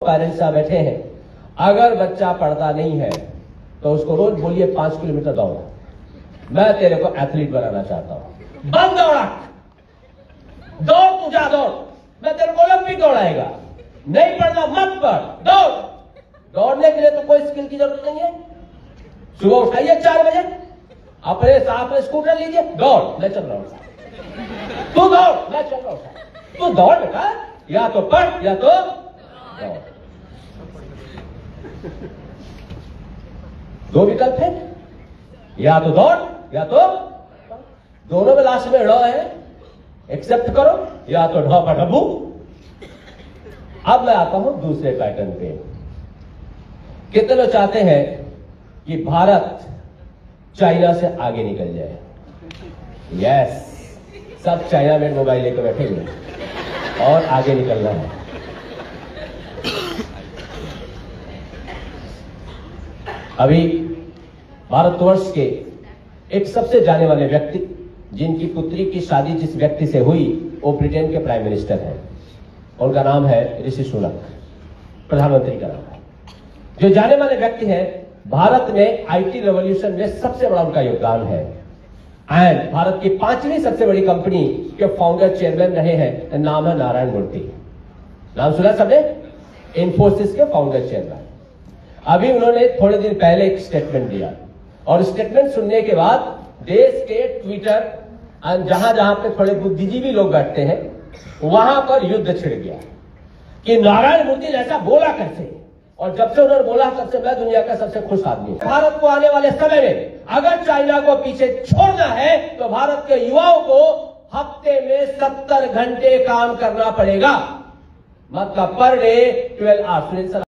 Parents यहाँ बैठे हैं, अगर बच्चा पढ़ता नहीं है तो उसको रोज बोलिए 5 किलोमीटर दौड़, मैं तेरे को एथलीट बनाना चाहता हूं। बंद दौड़ा, दौड़, तू जा दौड़, मैं तेरे को ओलंपिक दौड़ाएगा। नहीं पढ़ना मत पढ़, दौड़। दौड़ने के लिए तो कोई स्किल की जरूरत नहीं है। सुबह उठाइए 4 बजे, अपने साथ में स्कूटर लीजिए, दौड़, मैं चल रहा हूं। तू दौड़, मैं चल रहा हूं। तू दौड़ बेटा, या तो पढ़ या तो दौड़। 2 विकल्प है, या तो दौड़ या तो दोनों में लास्ट में ड़ है, एक्सेप्ट करो, या तो ढ पर डब्बू। अब मैं आता हूं दूसरे पैटर्न पे। कितने लोग चाहते हैं कि भारत चाइना से आगे निकल जाए? यस, सब चाइना में मोबाइल लेकर बैठे हुए और आगे निकलना है। अभी भारतवर्ष के एक सबसे जाने वाले व्यक्ति, जिनकी पुत्री की शादी जिस व्यक्ति से हुई, वो ब्रिटेन के प्राइम मिनिस्टर हैं। उनका नाम है ऋषि सुनक, प्रधानमंत्री का नाम है। जो जाने वाले व्यक्ति हैं, भारत में आईटी रेवोल्यूशन में सबसे बड़ा उनका योगदान है। एंड भारत की 5वीं सबसे बड़ी कंपनी के फाउंडर चेयरमैन रहे हैं। नाम है नारायण मूर्ति। नाम सुना सबने? इंफोसिस के फाउंडर चेयरमैन। अभी उन्होंने थोड़े दिन पहले एक स्टेटमेंट दिया, और स्टेटमेंट सुनने के बाद देश के ट्विटर जहां जहां पे थोड़े बुद्धिजीवी लोग बैठते हैं, वहां पर युद्ध छिड़ गया कि नारायण मूर्ति ने ऐसा बोला कैसे। और जब से उन्होंने बोला, तब से मैं दुनिया का सबसे खुश आदमी हूं। भारत को आने वाले समय में अगर चाइना को पीछे छोड़ना है तो भारत के युवाओं को हफ्ते में 70 घंटे काम करना पड़ेगा, मतलब पर डे 12 आवर्स।